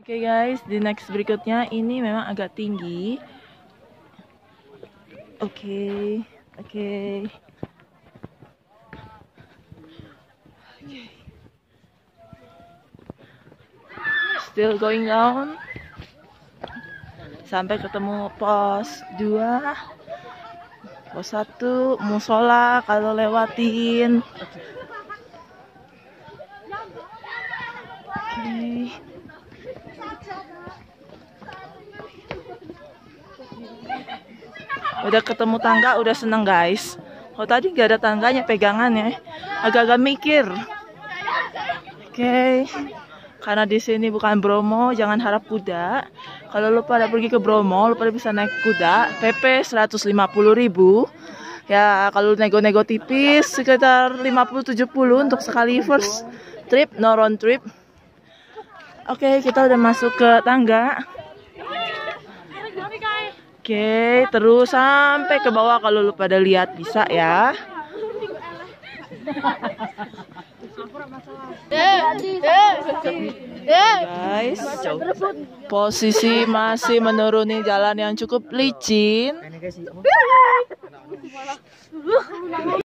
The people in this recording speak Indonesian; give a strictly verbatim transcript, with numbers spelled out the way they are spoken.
Oke guys, di next berikutnya ini memang agak tinggi. Oke, oke. Still going down. Sampai ketemu pos dua. Pos satu, musola kalau lewatin. Oke. Udah ketemu tangga, udah seneng guys. Oh tadi gak ada tangganya, pegangannya. Agak-agak mikir. Oke. Karena di sini bukan Bromo, jangan harap kuda. Kalau lu pada pergi ke Bromo, lu pada bisa naik kuda. P P seratus lima puluh ribu. Ya kalau nego-nego tipis sekitar lima puluh tujuh puluh untuk sekali first trip, no round trip. Oke, kita udah masuk ke tangga. Oke, terus sampai ke bawah kalau lu pada lihat bisa ya. Guys, posisi masih menuruni jalan yang cukup licin.